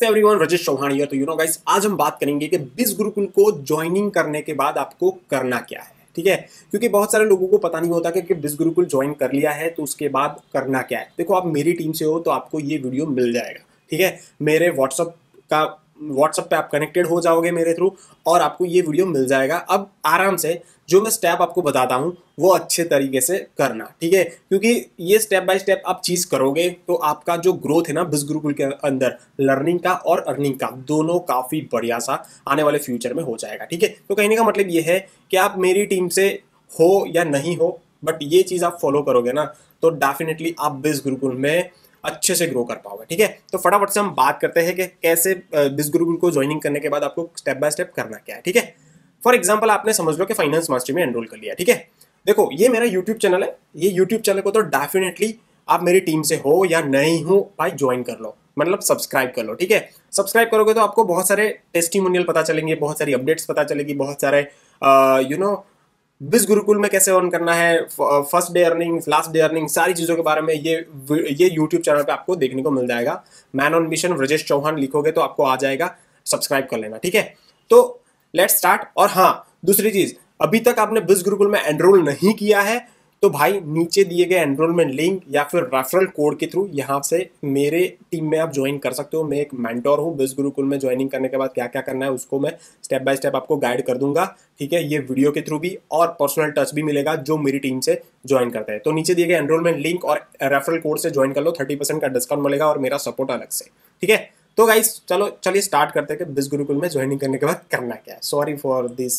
Everyone, Rajesh Chauhan here. तो guys, आज हम बात करेंगे कि बिज गुरुकुल को ज्वाइनिंग करने के बाद आपको करना क्या है। ठीक है, क्योंकि बहुत सारे लोगों को पता नहीं होता कि बिज गुरुकुल ज्वाइन कर लिया है तो उसके बाद करना क्या है। देखो, आप मेरी टीम से हो तो आपको ये वीडियो मिल जाएगा। ठीक है, मेरे व्हाट्सअप पे आप कनेक्टेड हो जाओगे मेरे थ्रू और आपको ये वीडियो मिल जाएगा। अब आराम से जो मैं स्टेप आपको बताता हूँ वो अच्छे तरीके से करना। ठीक है, क्योंकि ये स्टेप बाय स्टेप आप चीज़ करोगे तो आपका जो ग्रोथ है ना बिज गुरुकुल के अंदर, लर्निंग का और अर्निंग का, दोनों काफ़ी बढ़िया सा आने वाले फ्यूचर में हो जाएगा। ठीक है, तो कहने का मतलब ये है कि आप मेरी टीम से हो या नहीं हो, बट ये चीज़ आप फॉलो करोगे ना तो डेफिनेटली आप बिज गुरुकुल में अच्छे से ग्रो कर पाओगे। ठीक है, तो फटाफट से हम बात करते हैं कि कैसे बिज गुरुकुल को ज्वाइनिंग करने के बाद आपको स्टेप बाय स्टेप करना क्या है। ठीक है, फॉर एग्जाम्पल आपने समझ लो कि फाइनेंस मास्टरी में एनरोल कर लिया। ठीक है, देखो ये मेरा यूट्यूब चैनल है। ये यूट्यूब चैनल को तो डेफिनेटली आप मेरी टीम से हो या नहीं हो भाई ज्वाइन कर लो, मतलब सब्सक्राइब कर लो। ठीक है, सब्सक्राइब करोगे तो आपको बहुत सारे टेस्टिमोनियल पता चलेंगे, बहुत सारी अपडेट्स पता चलेगी, बहुत सारे बिज गुरुकुल में कैसे अर्न करना है, first day earning, last day earning, सारी चीज़ों के बारे में ये यूट्यूब चैनल पे आपको देखने को मिल जाएगा। Man on mission Rajesh Chauhan लिखोगे तो आपको आ जाएगा, सब्सक्राइब कर लेना। ठीक है, तो लेट्स स्टार्ट। और हाँ, दूसरी चीज़, अभी तक आपने बिज गुरुकुल में एनरोल नहीं किया है तो भाई नीचे दिए गए एनरोलमेंट लिंक या फिर रेफरल कोड के थ्रू यहाँ से मेरे टीम में आप ज्वाइन कर सकते हो। मैं एक मेंटोर हूँ, बिज गुरुकुल में ज्वाइनिंग करने के बाद क्या क्या करना है उसको मैं स्टेप बाय स्टेप आपको गाइड कर दूंगा। ठीक है, ये वीडियो के थ्रू भी और पर्सनल टच भी मिलेगा जो मेरी टीम से ज्वाइन करते हैं। तो नीचे दिए गए एनरोलमेंट लिंक और रेफरल कोड से ज्वाइन कर लो, 30% का डिस्काउंट मिलेगा और मेरा सपोर्ट अलग से। ठीक है, तो गाइस चलिए स्टार्ट करते हैं कि बिज गुरुकुल में ज्वाइनिंग करने के बाद करना क्या है। सॉरी फॉर दिस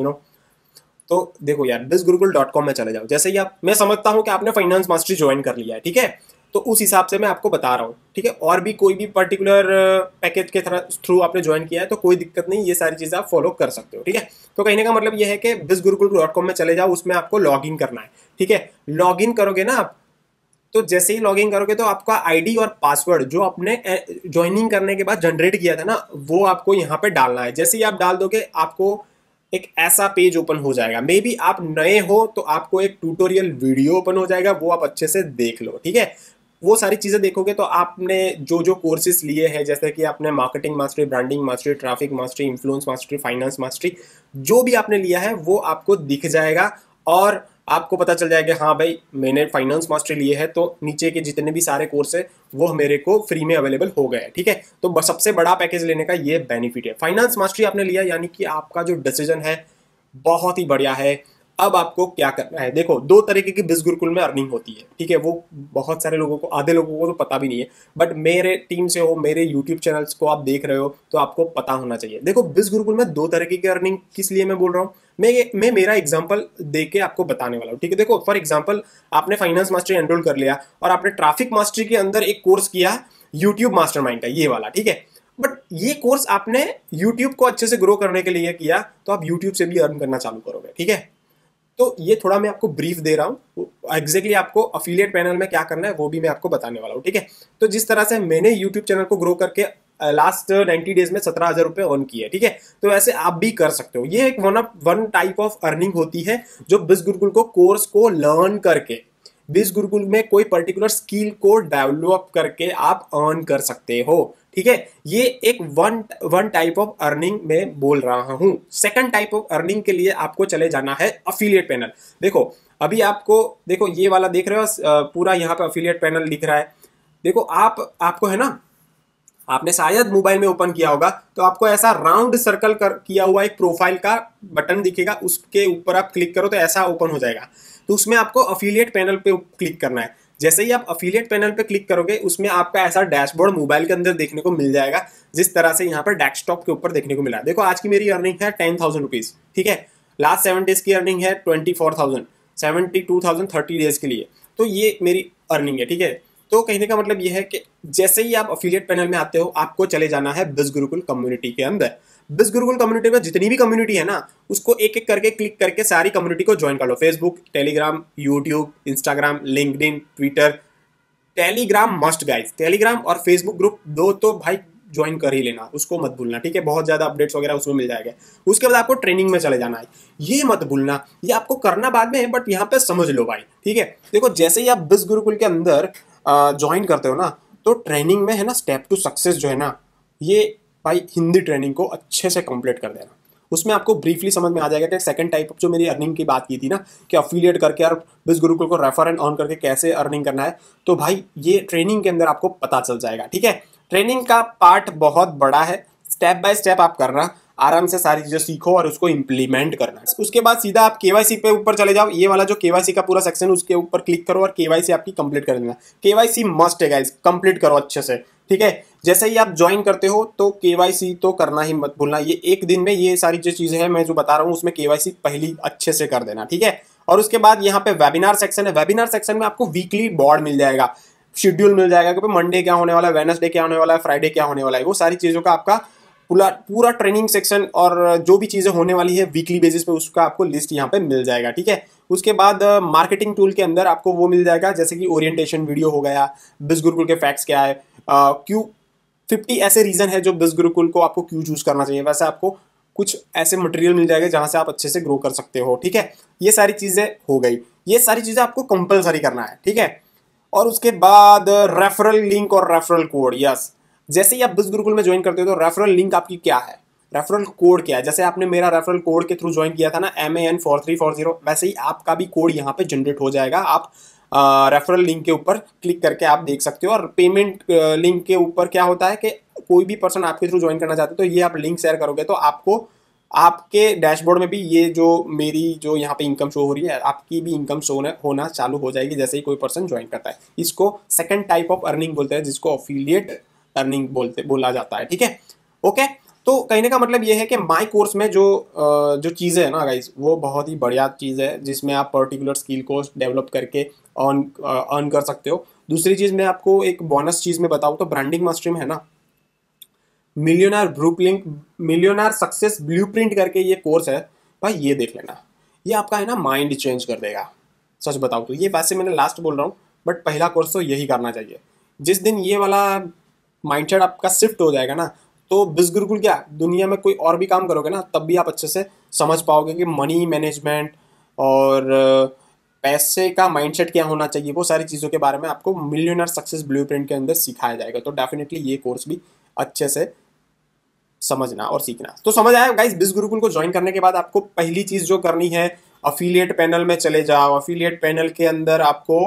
तो देखो यार, bizgurukul.com में चले जाओ। जैसे ही मैं समझता हूँ कि आपने फाइनेंस मास्टरी ज्वाइन कर लिया है। ठीक है, तो उस हिसाब से मैं आपको बता रहा हूँ। ठीक है, और भी कोई भी पर्टिकुलर पैकेज के थ्रू आपने ज्वाइन किया है तो कोई दिक्कत नहीं, ये सारी चीज़ें आप फॉलो कर सकते हो। ठीक है, तो कहने का मतलब ये है कि bizgurukul.com में चले जाओ, उसमें आपको लॉग इन करना है। ठीक है, लॉग इन करोगे ना आप, तो जैसे ही लॉग इन करोगे तो आपका आईडी और पासवर्ड जो आपने ज्वाइनिंग करने के बाद जनरेट किया था ना वो आपको यहाँ पे डालना है। जैसे ही आप डाल दोगे आपको एक ऐसा पेज ओपन हो जाएगा। मे बी आप नए हो तो आपको एक ट्यूटोरियल वीडियो ओपन हो जाएगा, वो आप अच्छे से देख लो। ठीक है, वो सारी चीज़ें देखोगे तो आपने जो जो कोर्सेज लिए हैं, जैसे कि आपने marketing mastery, branding mastery, traffic mastery, influence mastery, finance mastery, जो भी आपने लिया है वो आपको दिख जाएगा और आपको पता चल जाएगा हाँ भाई मैंने फाइनेंस मास्टरी लिए है तो नीचे के जितने भी सारे कोर्स है वो मेरे को फ्री में अवेलेबल हो गए। ठीक है, तो सबसे बड़ा पैकेज लेने का ये बेनिफिट है। फाइनेंस मास्टरी आपने लिया यानी कि आपका जो डिसीजन है बहुत ही बढ़िया है। अब आपको क्या करना है, देखो दो तरीके की बिज गुरुकुल में अर्निंग होती है। ठीक है, वो बहुत सारे लोगों को, आधे लोगों को तो पता भी नहीं है, बट मेरे टीम से हो, मेरे यूट्यूब चैनल्स को आप देख रहे हो तो आपको पता होना चाहिए। देखो बिज गुरुकुल में दो तरीके की अर्निंग किस लिए मैं बोल रहा हूँ, मैं मेरा एग्जांपल दे के आपको बताने वाला हूँ। ठीक है, देखो फॉर एग्जांपल आपने फाइनेंस मास्टरी एनरोल कर लिया और आपने ट्रैफिक मास्टरी के अंदर एक कोर्स किया, यूट्यूब मास्टरमाइंड का ये वाला। ठीक है, बट ये कोर्स आपने यूट्यूब को अच्छे से ग्रो करने के लिए किया तो आप यूट्यूब से भी अर्न करना चालू करोगे। ठीक है, तो ये थोड़ा मैं आपको ब्रीफ दे रहा हूँ, एग्जैक्टली आपको अफिलिएट पैनल में क्या करना है वो भी मैं आपको बताने वाला हूँ। ठीक है, तो जिस तरह से मैंने यूट्यूब चैनल को ग्रो करके लास्ट 90 डेज में 17,000 रुपये अर्न किए। ठीक है, तो ऐसे आप भी कर सकते हो। ये एक वन टाइप ऑफ अर्निंग होती है जो बिज गुरुकुल को कोर्स को लर्न करके, बिज गुरुकुल में कोई पर्टिकुलर स्किल को डेवलप करके आप अर्न कर सकते हो। ठीक है, ये एक वन टाइप ऑफ अर्निंग में बोल रहा हूं। सेकंड टाइप ऑफ अर्निंग के लिए आपको चले जाना है अफिलिएट पैनल। देखो अभी आपको, देखो ये वाला देख रहे हो पूरा यहाँ पे अफिलिएट पैनल दिख रहा है। देखो आपको है ना, आपने शायद मोबाइल में ओपन किया होगा तो आपको ऐसा राउंड सर्कल किया हुआ एक प्रोफाइल का बटन दिखेगा, उसके ऊपर आप क्लिक करो तो ऐसा ओपन हो जाएगा। तो उसमें आपको अफिलिएट पैनल पे क्लिक करना है। जैसे ही आप अफिलिएट पैनल पे क्लिक करोगे उसमें आपका ऐसा डैशबोर्ड मोबाइल के अंदर देखने को मिल जाएगा, जिस तरह से यहाँ पर डेस्कटॉप के ऊपर देखने को मिला। देखो आज की मेरी अर्निंग है 10,000 रुपीज़। ठीक है, लास्ट 7 डेज की अर्निंग है 24,000, 72,000 30 डेज के लिए। तो ये मेरी अर्निंग है। ठीक है, तो कहने का मतलब ये है कि जैसे ही आप अफिलिएट पैनल में आते हो आपको चले जाना है बिज गुरुकुल कम्युनिटी के अंदर। बिज गुरुकुल कम्युनिटी में जितनी भी कम्युनिटी है ना उसको एक एक करके क्लिक करके सारी कम्युनिटी को ज्वाइन कर लो। Facebook, Telegram, YouTube, Instagram, LinkedIn, Twitter. Telegram must guys, Telegram और फेसबुक ग्रुप दो तो भाई ज्वाइन कर ही लेना, उसको मत भूलना। ठीक है, बहुत ज़्यादा अपडेट्स वगैरह उसमें मिल जाएगा। उसके बाद आपको ट्रेनिंग में चले जाना है, ये मत भूलना, ये आपको करना बाद में है बट यहाँ पे समझ लो भाई। ठीक है, देखो जैसे ही आप बिज गुरुकुल के अंदर ज्वाइन करते हो ना तो ट्रेनिंग में है ना स्टेप टू सक्सेस जो है ना ये भाई हिंदी ट्रेनिंग को अच्छे से कंप्लीट कर देना। उसमें आपको ब्रीफली समझ में आ जाएगा कि सेकंड टाइप जो मेरी अर्निंग की बात की थी ना, कि अफिलिएट करके और बिज गुरुकुल को रेफर एंड ऑन करके कैसे अर्निंग करना है, तो भाई ये ट्रेनिंग के अंदर आपको पता चल जाएगा। ठीक है, ट्रेनिंग का पार्ट बहुत बड़ा है, स्टेप बाय स्टेप आप करना, आराम से सारी चीजें सीखो और उसको इंप्लीमेंट करना। उसके बाद सीधा आप केवाईसी पे ऊपर चले जाओ, ये वाला जो केवाईसी का पूरा सेक्शन उसके ऊपर क्लिक करो और केवाईसी आपकी कंप्लीट कर देना। केवाईसी मस्ट है गाइस, कंप्लीट करो अच्छे से। ठीक है, जैसे ही आप ज्वाइन करते हो तो केवाईसी तो करना ही मत भूलना। ये एक दिन में ये सारी जो चीजें हैं मैं जो बता रहा हूँ उसमें केवाईसी पहली अच्छे से कर देना। ठीक है, और उसके बाद यहाँ पे वेबिनार सेक्शन है। वेबिनार सेक्शन में आपको वीकली बोर्ड मिल जाएगा, शेड्यूल मिल जाएगा कि मंडे क्या होने वाला है, वेडनेसडे क्या होने वाला है, फ्राइडे क्या होने वाला है। वो सारी चीज़ों का आपका पूरा पूरा ट्रेनिंग सेक्शन और जो भी चीज़ें होने वाली है वीकली बेसिस पे उसका आपको लिस्ट यहाँ पे मिल जाएगा। ठीक है, उसके बाद मार्केटिंग टूल के अंदर आपको वो मिल जाएगा, जैसे कि ओरिएंटेशन वीडियो हो गया, बिज गुरुकुल के फैक्ट्स क्या है, क्यों 50 ऐसे रीजन है जो बिज गुरुकुल को आपको क्यों चूज करना चाहिए। वैसे आपको कुछ ऐसे मटेरियल मिल जाएगा जहां से आप अच्छे से ग्रो कर सकते हो। ठीक है, ये सारी चीज़ें हो गई, ये सारी चीज़ें आपको कंपलसरी करना है। ठीक है, और उसके बाद रेफरल लिंक और रेफरल कोड। यस, जैसे ही आप बिज गुरुकुल में ज्वाइन करते हो तो रेफरल लिंक आपकी क्या है, रेफरल कोड क्या है। जैसे आपने मेरा रेफरल कोड के थ्रू ज्वाइन किया था ना, MAN4340, वैसे ही आपका भी कोड यहाँ पे जनरेट हो जाएगा। आप रेफरल लिंक के ऊपर क्लिक करके आप देख सकते हो। और पेमेंट लिंक के ऊपर क्या होता है कि कोई भी पर्सन आपके थ्रू ज्वाइन करना चाहते हो तो ये आप लिंक शेयर करोगे तो आपको आपके डैशबोर्ड में भी ये जो मेरी जो यहाँ पे इनकम शो हो रही है, आपकी भी इनकम शो होना चालू हो जाएगी जैसे ही कोई पर्सन ज्वाइन करता है। इसको सेकंड टाइप ऑफ अर्निंग बोलते हैं, जिसको अफिलिएट अर्निंग बोला जाता है। ठीक है, ओके। तो कहने का मतलब ये है कि माई कोर्स में जो चीज़ें है ना गाइज, वो बहुत ही बढ़िया चीज़ है जिसमें आप पर्टिकुलर स्किल को डेवलप करके अर्न कर सकते हो। दूसरी चीज़ मैं आपको एक बोनस चीज़ में बताऊँ तो ब्रांडिंग मास्टरी में है ना, मिलियनर सक्सेस ब्लूप्रिंट करके ये कोर्स है भाई, ये देख लेना। ये आपका है ना माइंड चेंज कर देगा। सच बताऊँ तो ये वैसे मैंने लास्ट बोल रहा हूँ, बट पहला कोर्स तो यही करना चाहिए। जिस दिन ये वाला माइंडसेट आपका शिफ्ट हो जाएगा ना, तो बिज गुरुकुल क्या दुनिया में कोई और भी काम करोगे ना तब भी आप अच्छे से समझ पाओगे कि मनी मैनेजमेंट और पैसे का माइंडसेट क्या होना चाहिए। वो सारी चीज़ों के बारे में आपको मिलियनर सक्सेस ब्लूप्रिंट के अंदर सिखाया जाएगा। तो डेफिनेटली ये कोर्स भी अच्छे से समझना और सीखना। तो समझ आया गाइस, बिज गुरुकुल को ज्वाइन करने के बाद आपको पहली चीज जो करनी है, अफिलिएट पैनल में चले जाओ। अफिलिएट पैनल के अंदर आपको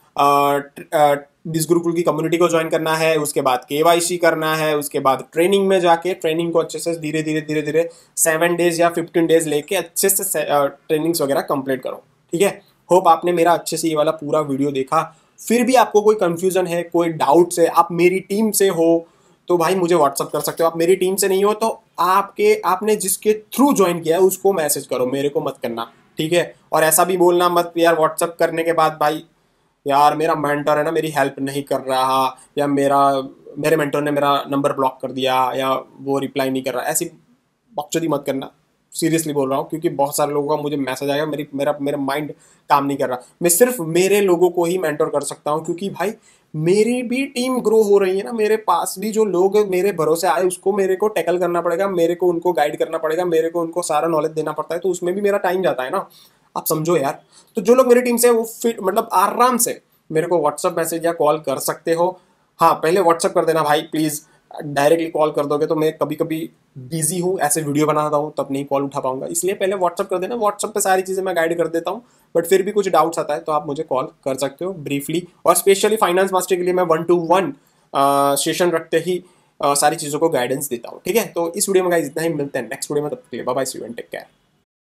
बिज गुरुकुल की कम्युनिटी को ज्वाइन करना है, उसके बाद केवाईसी करना है, उसके बाद ट्रेनिंग में जाके ट्रेनिंग को अच्छे से धीरे धीरे 7 डेज या 15 डेज लेके अच्छे से ट्रेनिंग्स वगैरह कंप्लीट करो। ठीक है, होप आपने मेरा अच्छे से ये वाला पूरा वीडियो देखा। फिर भी आपको कोई कंफ्यूजन है, कोई डाउट्स है, आप मेरी टीम से हो तो भाई मुझे व्हाट्सअप कर सकते हो। आप मेरी टीम से नहीं हो तो आपने जिसके थ्रू ज्वाइन किया है उसको मैसेज करो, मेरे को मत करना। ठीक है, और ऐसा भी बोलना मत यार व्हाट्सअप करने के बाद भाई यार मेरा मेंटर है ना मेरी हेल्प नहीं कर रहा, या मेरे मेंटर ने मेरा नंबर ब्लॉक कर दिया, या वो रिप्लाई नहीं कर रहा। ऐसी बकचोदी मत करना, सीरियसली बोल रहा हूँ, क्योंकि बहुत सारे लोगों का मुझे मैसेज आएगा, मेरा माइंड काम नहीं कर रहा। मैं सिर्फ मेरे लोगों को ही मेंटर कर सकता हूँ, क्योंकि भाई मेरी भी टीम ग्रो हो रही है ना। मेरे पास भी जो लोग मेरे भरोसे आए उसको मेरे को टैकल करना पड़ेगा, मेरे को उनको गाइड करना पड़ेगा, मेरे को उनको सारा नॉलेज देना पड़ता है, तो उसमें भी मेरा टाइम जाता है ना। आप समझो यार। तो जो लोग मेरी टीम से वो फिर मतलब आराम से मेरे को व्हाट्सअप मैसेज या कॉल कर सकते हो। हाँ, पहले व्हाट्सअप कर देना भाई प्लीज़। डायरेक्टली कॉल कर दोगे तो मैं कभी कभी बिजी हूँ, ऐसे वीडियो बनाता हूँ तब नहीं कॉल उठा पाऊंगा, इसलिए पहले व्हाट्सअप कर देना। व्हाट्सअप पे सारी चीज़ें मैं गाइड कर देता हूँ, बट फिर भी कुछ डाउट्स आता है तो आप मुझे कॉल कर सकते हो ब्रीफली। और स्पेशली फाइनेंस मास्टर के लिए मैं 1-to-1 सेशन रखते ही सारी चीज़ों को गाइडेंस देता हूँ। ठीक है, तो इस वीडियो में गाइस इतना ही, मिलते हैं नेक्स्ट वीडियो में, तब तक के लिए bye bye, see you and take care.